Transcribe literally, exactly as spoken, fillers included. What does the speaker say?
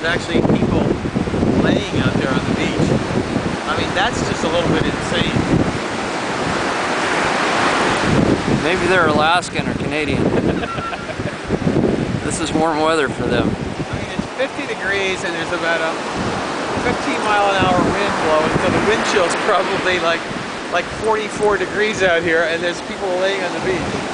there's actually people laying out there on the beach. I mean, that's just a little bit insane. Maybe they're Alaskan or Canadian. This is warm weather for them. I mean, it's fifty degrees and there's about a fifteen mile an hour wind blowing, so the wind chill's probably like like forty-four degrees out here, and there's people laying on the beach.